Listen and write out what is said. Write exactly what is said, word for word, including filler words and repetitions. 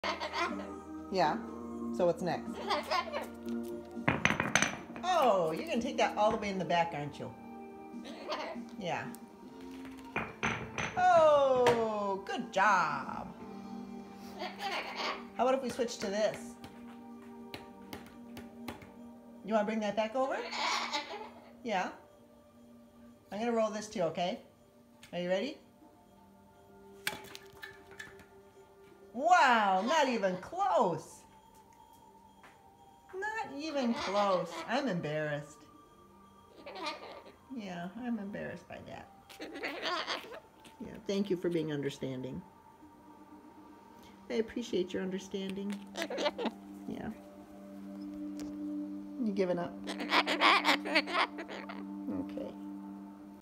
Yeah. So what's next? Oh, you're gonna take that all the way in the back, aren't you? Yeah. Oh, good job. How about if we switch to this? You want to bring that back over? Yeah. I'm going to roll this too, okay? Are you ready? Wow, not even close. Not even close. I'm embarrassed. Yeah, I'm embarrassed by that. Yeah, thank you for being understanding. I appreciate your understanding. Yeah. You giving up? Okay.